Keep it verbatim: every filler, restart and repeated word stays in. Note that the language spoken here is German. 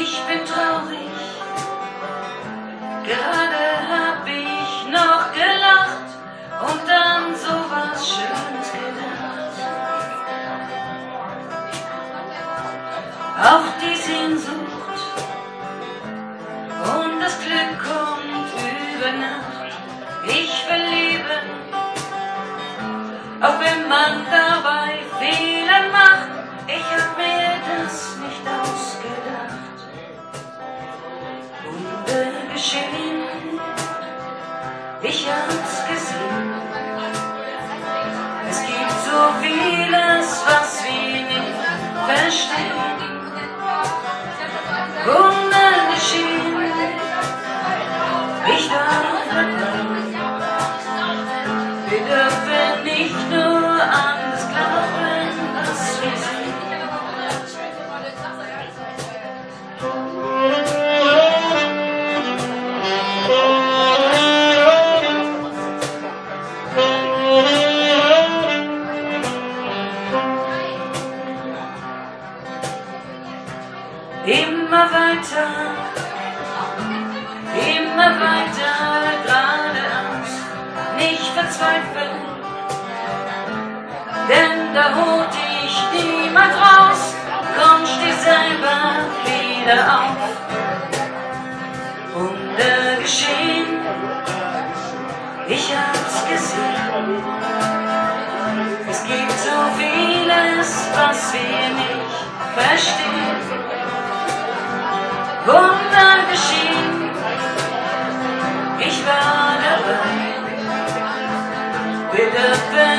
Ich bin traurig, gerade hab ich noch gelacht und dann sowas Schönes gedacht. Auch die Sehnsucht und das Glück kommt über Nacht. Ich will leben, auch wenn man dabei Fehler macht. Ich hab mir das nicht ausgedacht. Wunder geschehen, ich hab's gesehen. Es gibt so vieles, was wir nicht verstehen. Wunder geschehen, ich war dabei. Wir dürfen nicht nur an das glauben, was wir sehen. Immer weiter, immer weiter geradeaus, nicht verzweifeln, denn da holt dich niemand raus. Komm, steh selber wieder auf. Wunder geschehen, ich hab's gesehen. Es gibt so vieles, was wir nicht verstehen. Wunder geschehen, ich war dabei. Wir dürfen